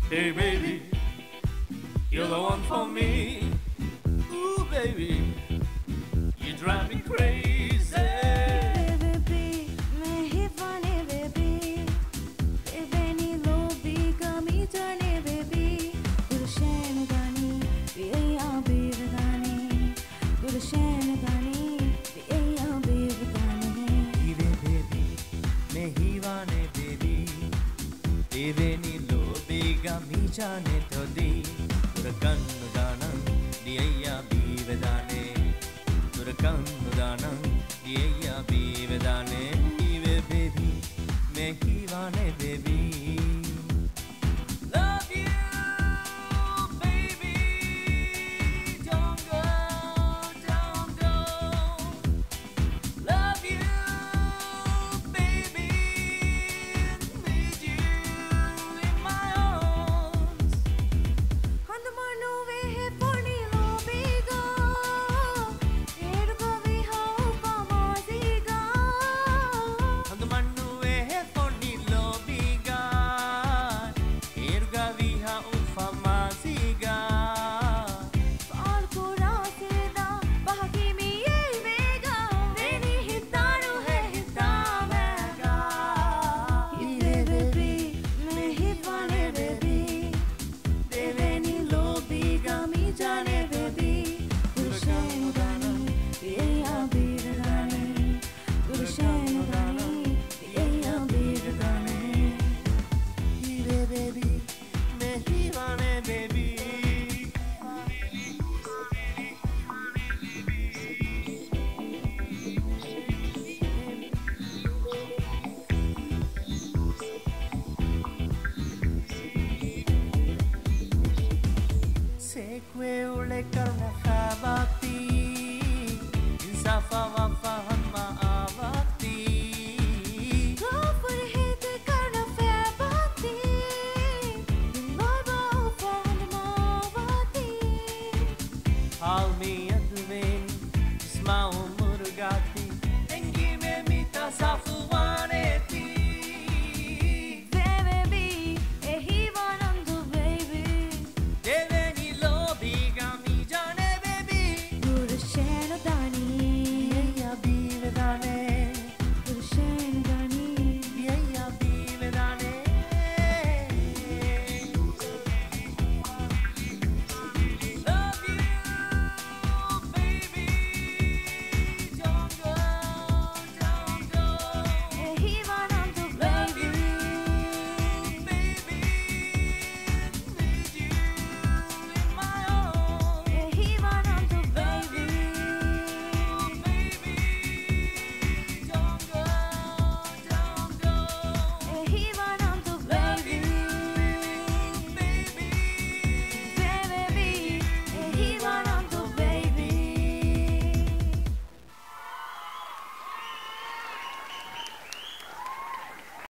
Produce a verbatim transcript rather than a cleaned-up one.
Hey baby, you're the one for me. Ooh baby, you drive me crazy. Baby, मैं ही funny baby, baby नी लो भी कमी जाने baby, गुलशन गानी बिया बेवगानी, गुलशन गानी बिया बेवगानी. Baby baby, मैं ही वाने baby, baby नी लो भी कमी जाने तो दी.